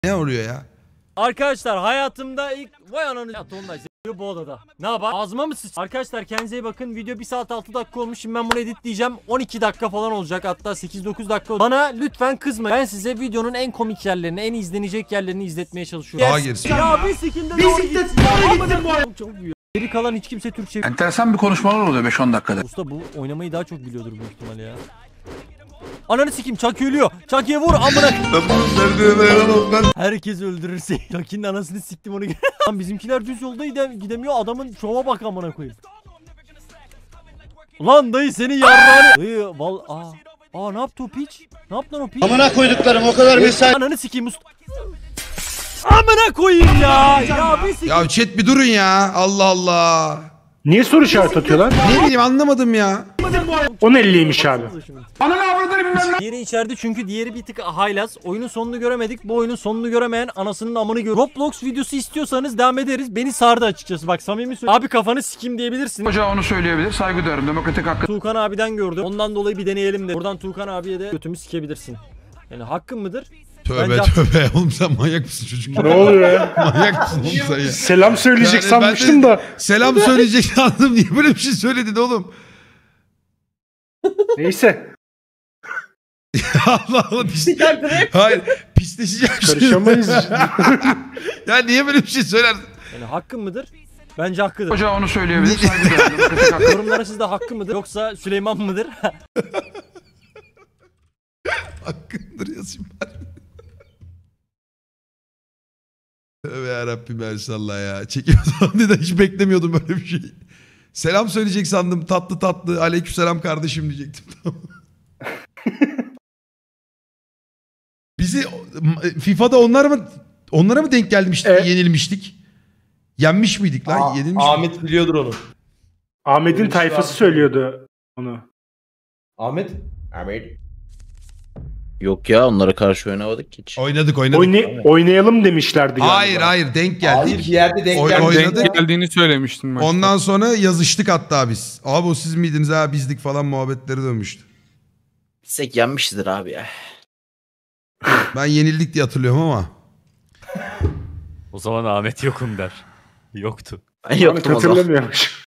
Ne oluyor ya? Arkadaşlar hayatımda ilk vay ananı tonla bu odada. Ne yapar? Ağzıma mı sıç? Arkadaşlar kendinize iyi bakın. Video 1 saat 6 dakika olmuş. Şimdi ben bunu editleyeceğim. 12 dakika falan olacak. Hatta 8-9 dakika. Bana lütfen kızmayın. Ben size videonun en komik yerlerini, en izlenecek yerlerini izletmeye çalışıyorum. Daha gerisi. Ya bir sikimde doğru gitsin. Çok büyük. Geri kalan hiç kimse Türkçe. Enteresan bir konuşmalar oluyor 5-10 dakikada. Usta bu oynamayı daha çok biliyordur büyük ihtimalle ya. Ananı sikeyim, Chucky ölüyor. Chucky'ye vur amına. Herkes öldürürse. Chucky'nin anasını siktim onu. Lan bizimkiler düz yolda gidemiyor. Adamın şova bak amına koyayım. Lan dayı seni yarrağını. Dayı ne yaptı o piç? Ne yaptı lan o piç? Amına koyduklarım o kadar mesai. Ananı sikeyim usta. Amına koyayım ya. Ya bir sikeyim. Ya chat bir durun ya. Allah Allah. Niye soru işareti atıyorlar? Ne bileyim anlamadım ya. 10.50'ymiş abi. Diğeri içeride çünkü diğeri bir tık haylaz. Oyunun sonunu göremedik. Bu oyunun sonunu göremeyen anasının amını gör. Roblox videosu istiyorsanız devam ederiz. Beni sardı açıkçası. Bak samimi söylüyorum. Abi kafanı sikim diyebilirsin. Hoca onu söyleyebilir. Saygı duyarım. Demokratik hakkı. Tuğkan abiden gördüm. Ondan dolayı bir deneyelim de. Buradan Tuğkan abiye de götümü sikebilirsin. Yani hakkın mıdır? Tövbe Bence tövbe. Oğlum sen manyak mısın çocuk? Ne oluyor ya? Manyak mısın oğlum sen ya? Selam söyleyecek Yani ben de sanmıştım da. Selam söyleyecek sandım. Niye böyle bir şey söyledin oğlum? Neyse. Allah Allah. Hayır. Pisleşeceğim şimdi. Karışamayız. Ya niye böyle bir şey söylersin? yani hakkın mıdır? Bence hakkıdır. Hoca onu söyleyebilir. Saygı duyarım. Demokratik hakkı. Yorumlara sizde hakkı mıdır? Yoksa Süleyman mıdır? Hakkındır yazayım bari. Tövbe yarabbim elsallah ya. Çekiyorsun diye de hiç beklemiyordum böyle bir şey. Selam söyleyecek sandım. Tatlı tatlı. Aleykümselam kardeşim diyecektim. Bizi FIFA'da onlara mı denk gelmiştik? Yenilmiştik. Yenmiş miydik lan? Yenilmiş Ahmet biliyordur onu. Ahmet'in tayfası söylüyordu onu. Ahmet? Yok ya onlara karşı oynamadık hiç. Oynadık. Oynayalım demişlerdi galiba. Hayır denk geldik. Hayır bir yerde denk geldi. Oynadık. Denk geldiğini söylemiştin başta. Ondan sonra yazıştık hatta biz. Abi o siz miydiniz ha bizdik falan muhabbetleri dönmüştü. Bilsek yenmişizdir abi ya. Ben yenildik diye hatırlıyorum ama. O zaman Ahmet yokum der. Yoktu. Ben Ahmet yoktum o zaman. hatırlamıyormuş.